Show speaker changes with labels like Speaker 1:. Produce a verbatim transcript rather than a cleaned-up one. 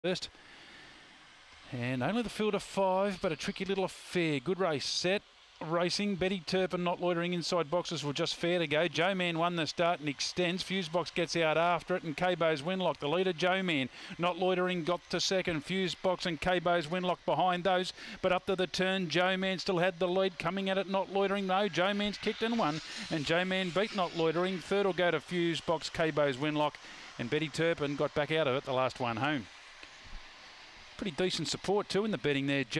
Speaker 1: first. And only the field of five, but a tricky little affair. Good race. Set. Racing. Betty Turpin not loitering inside boxes were just fair to go. Joe Man won the start and extends. Fusebox gets out after it, and Cabo's Winlock the leader. Joe Man not loitering got to second. Fusebox and Cabo's Winlock behind those, but up to the turn Joe Man still had the lead. Coming at it, not loitering. No, Joe Man's kicked and won, and Joe Man beat not loitering. Third will go to Fusebox, Cabo's Winlock, and Betty Turpin got back out of it the last one home. Pretty decent support too in the betting there.